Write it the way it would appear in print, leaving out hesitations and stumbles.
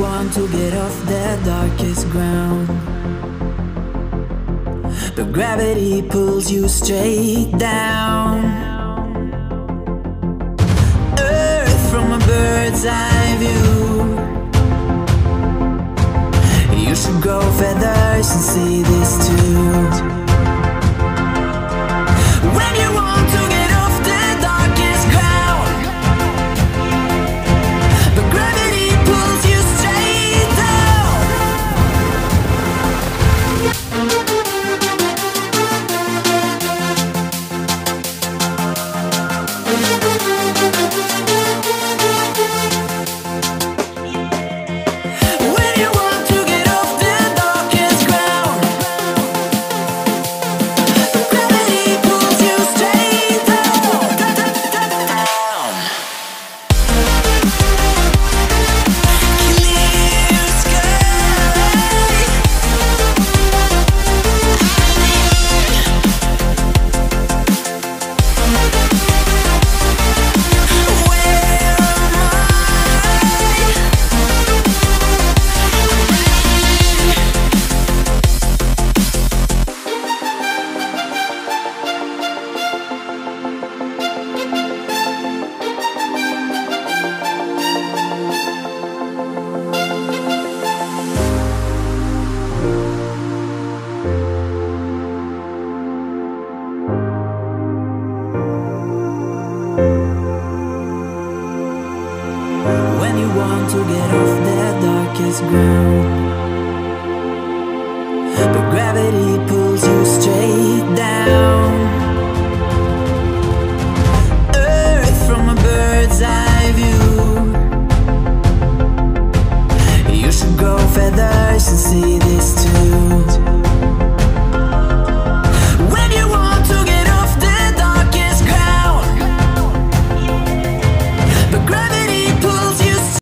want to get off the darkest ground, but gravity pulls you straight down. Earth from a bird's eye view. You should grow feathers and see this too. When you want to get off the darkest ground, but gravity pulls you straight down. When you want to get off the darkest ground, but gravity pulls you straight down. Clear sky. When you want to get off the darkest ground, but gravity